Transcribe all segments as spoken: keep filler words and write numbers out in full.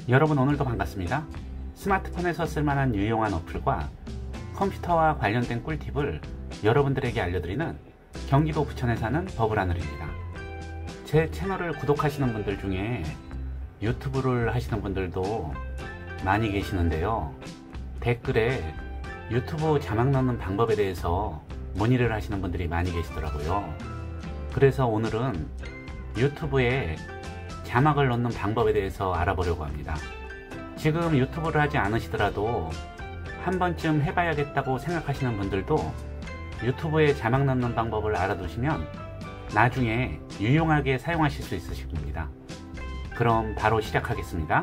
여러분 오늘도 반갑습니다. 스마트폰에서 쓸만한 유용한 어플과 컴퓨터와 관련된 꿀팁을 여러분들에게 알려드리는 경기도 부천에 사는 버블하늘입니다. 제 채널을 구독하시는 분들 중에 유튜브를 하시는 분들도 많이 계시는데요. 댓글에 유튜브 자막 넣는 방법에 대해서 문의를 하시는 분들이 많이 계시더라고요. 그래서 오늘은 유튜브에 자막을 넣는 방법에 대해서 알아보려고 합니다. 지금 유튜브를 하지 않으시더라도 한 번쯤 해봐야겠다고 생각하시는 분들도 유튜브에 자막 넣는 방법을 알아두시면 나중에 유용하게 사용하실 수 있으실 겁니다. 그럼 바로 시작하겠습니다.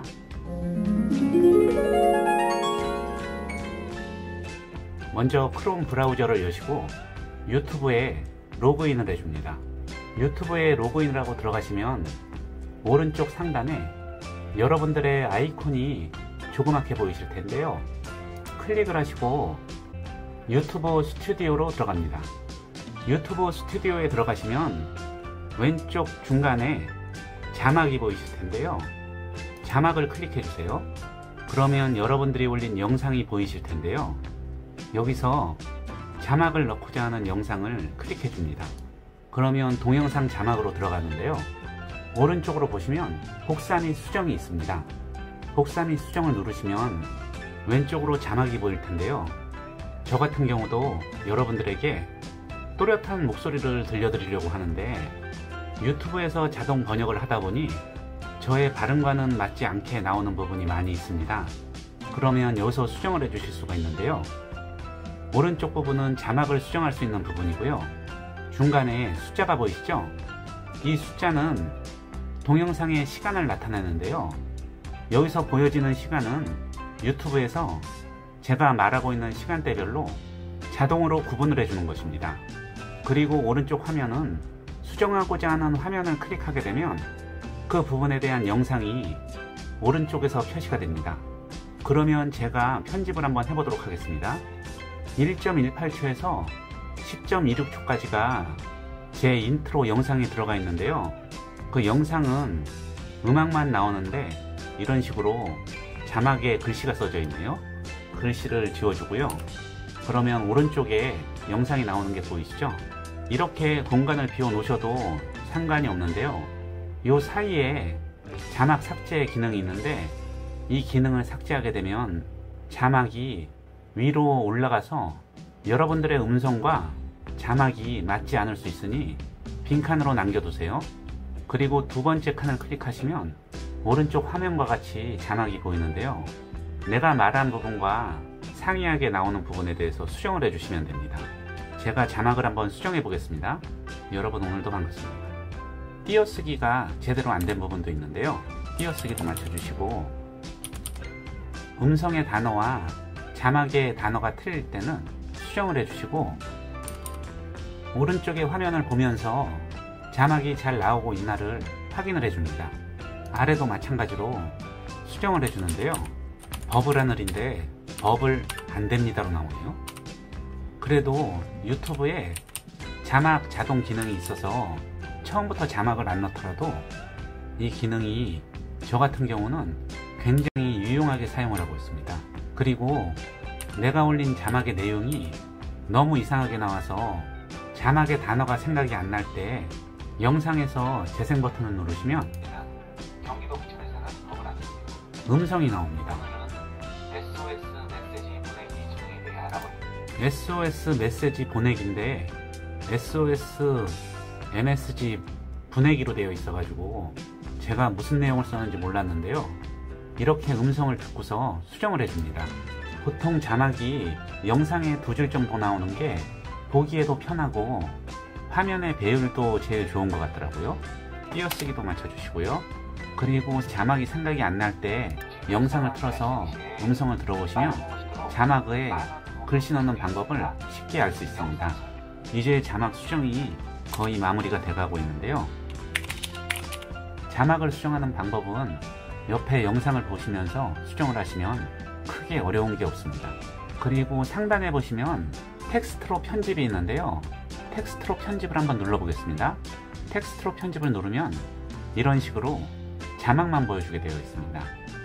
먼저 크롬 브라우저를 여시고 유튜브에 로그인을 해줍니다. 유튜브에 로그인을 하고 들어가시면 오른쪽 상단에 여러분들의 아이콘이 조그맣게 보이실 텐데요. 클릭을 하시고 유튜브 스튜디오로 들어갑니다. 유튜브 스튜디오에 들어가시면 왼쪽 중간에 자막이 보이실 텐데요. 자막을 클릭해 주세요. 그러면 여러분들이 올린 영상이 보이실 텐데요. 여기서 자막을 넣고자 하는 영상을 클릭해 줍니다. 그러면 동영상 자막으로 들어가는데요. 오른쪽으로 보시면 복사 및 수정이 있습니다. 복사 및 수정을 누르시면 왼쪽으로 자막이 보일 텐데요. 저 같은 경우도 여러분들에게 또렷한 목소리를 들려드리려고 하는데 유튜브에서 자동 번역을 하다 보니 저의 발음과는 맞지 않게 나오는 부분이 많이 있습니다. 그러면 여기서 수정을 해 주실 수가 있는데요. 오른쪽 부분은 자막을 수정할 수 있는 부분이고요. 중간에 숫자가 보이시죠? 이 숫자는 동영상의 시간을 나타내는데요. 여기서 보여지는 시간은 유튜브에서 제가 말하고 있는 시간대별로 자동으로 구분을 해주는 것입니다. 그리고 오른쪽 화면은 수정하고자 하는 화면을 클릭하게 되면 그 부분에 대한 영상이 오른쪽에서 표시가 됩니다. 그러면 제가 편집을 한번 해보도록 하겠습니다. 일 점 일팔 초에서 십 점 이육 초까지가 제 인트로 영상이 들어가 있는데요. 그 영상은 음악만 나오는데 이런 식으로 자막에 글씨가 써져 있네요. 글씨를 지워주고요. 그러면 오른쪽에 영상이 나오는 게 보이시죠? 이렇게 공간을 비워 놓으셔도 상관이 없는데요. 이 사이에 자막 삭제 기능이 있는데 이 기능을 삭제하게 되면 자막이 위로 올라가서 여러분들의 음성과 자막이 맞지 않을 수 있으니 빈칸으로 남겨두세요. 그리고 두 번째 칸을 클릭하시면 오른쪽 화면과 같이 자막이 보이는데요. 내가 말한 부분과 상이하게 나오는 부분에 대해서 수정을 해주시면 됩니다. 제가 자막을 한번 수정해 보겠습니다. 여러분 오늘도 반갑습니다. 띄어쓰기가 제대로 안 된 부분도 있는데요. 띄어쓰기도 맞춰주시고 음성의 단어와 자막의 단어가 틀릴 때는 수정을 해주시고 오른쪽의 화면을 보면서 자막이 잘 나오고 있나를 확인을 해줍니다. 아래도 마찬가지로 수정을 해주는데요. 버블하늘인데 버블 안됩니다로 나오네요. 그래도 유튜브에 자막 자동 기능이 있어서 처음부터 자막을 안 넣더라도 이 기능이 저 같은 경우는 굉장히 유용하게 사용을 하고 있습니다. 그리고 내가 올린 자막의 내용이 너무 이상하게 나와서 자막의 단어가 생각이 안 날 때 영상에서 재생 버튼을 누르시면 경기도 부천에 사는 버블하늘입니다. 음성이 나옵니다. 에스오에스 메시지 보내기 중에 대해 알아보겠습니다. 에스오에스 메시지 보내기인데 에스오에스 엠에스지 보내기로 되어 있어 가지고 제가 무슨 내용을 썼는지 몰랐는데요. 이렇게 음성을 듣고서 수정을 해줍니다. 보통 자막이 영상에 두 줄 정도 나오는 게 보기에도 편하고 화면의 배율도 제일 좋은 것 같더라고요. 띄어쓰기도 맞춰주시고요. 그리고 자막이 생각이 안 날 때 영상을 틀어서 음성을 들어보시면 자막에 글씨 넣는 방법을 쉽게 알 수 있습니다. 이제 자막 수정이 거의 마무리가 돼가고 있는데요. 자막을 수정하는 방법은 옆에 영상을 보시면서 수정을 하시면 크게 어려운 게 없습니다. 그리고 상단에 보시면 텍스트로 편집이 있는데요. 텍스트로 편집을 한번 눌러보겠습니다. 텍스트로 편집을 누르면 이런 식으로 자막만 보여주게 되어 있습니다.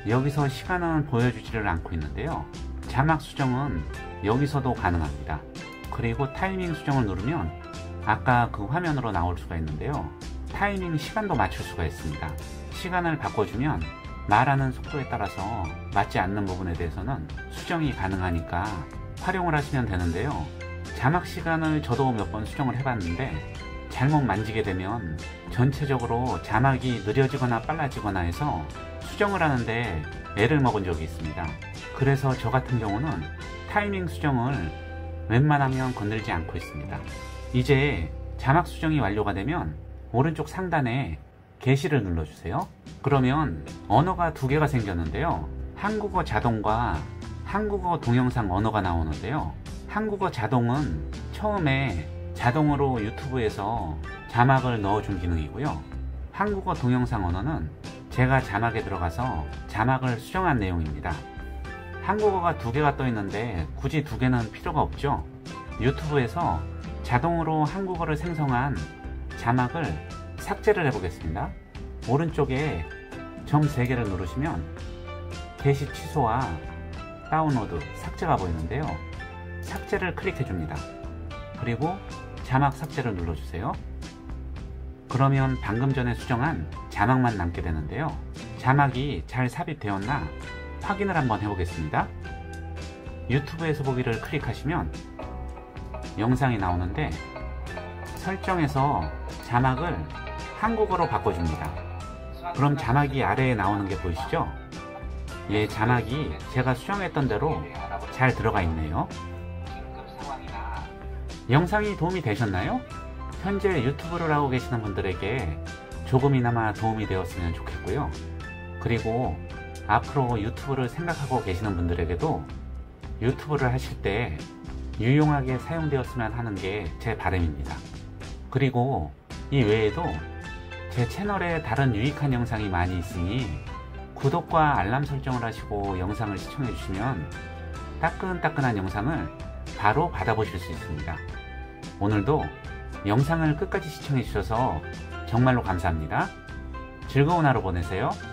여기서 시간은 보여주지를 않고 있는데요. 자막 수정은 여기서도 가능합니다. 그리고 타이밍 수정을 누르면 아까 그 화면으로 나올 수가 있는데요. 타이밍 시간도 맞출 수가 있습니다. 시간을 바꿔주면 말하는 속도에 따라서 맞지 않는 부분에 대해서는 수정이 가능하니까 활용을 하시면 되는데요. 자막 시간을 저도 몇 번 수정을 해봤는데 잘못 만지게 되면 전체적으로 자막이 느려지거나 빨라지거나 해서 수정을 하는데 애를 먹은 적이 있습니다. 그래서 저 같은 경우는 타이밍 수정을 웬만하면 건들지 않고 있습니다. 이제 자막 수정이 완료가 되면 오른쪽 상단에 게시를 눌러주세요. 그러면 언어가 두 개가 생겼는데요. 한국어 자동과 한국어 동영상 언어가 나오는데요. 한국어 자동은 처음에 자동으로 유튜브에서 자막을 넣어준 기능이고요. 한국어 동영상 언어는 제가 자막에 들어가서 자막을 수정한 내용입니다. 한국어가 두 개가 떠 있는데 굳이 두 개는 필요가 없죠. 유튜브에서 자동으로 한국어를 생성한 자막을 삭제를 해보겠습니다. 오른쪽에 점 세 개를 누르시면 게시 취소와 다운로드, 삭제가 보이는데요. 삭제를 클릭해 줍니다. 그리고 자막 삭제를 눌러주세요. 그러면 방금 전에 수정한 자막만 남게 되는데요. 자막이 잘 삽입되었나 확인을 한번 해보겠습니다. 유튜브에서 보기를 클릭하시면 영상이 나오는데 설정에서 자막을 한국어로 바꿔줍니다. 그럼 자막이 아래에 나오는 게 보이시죠? 예, 자막이 제가 수정했던 대로 잘 들어가 있네요. 영상이 도움이 되셨나요? 현재 유튜브를 하고 계시는 분들에게 조금이나마 도움이 되었으면 좋겠고요. 그리고 앞으로 유튜브를 생각하고 계시는 분들에게도 유튜브를 하실 때 유용하게 사용되었으면 하는 게 제 바람입니다. 그리고 이 외에도 제 채널에 다른 유익한 영상이 많이 있으니 구독과 알람 설정을 하시고 영상을 시청해 주시면 따끈따끈한 영상을 바로 받아보실 수 있습니다. 오늘도 영상을 끝까지 시청해 주셔서 정말로 감사합니다. 즐거운 하루 보내세요.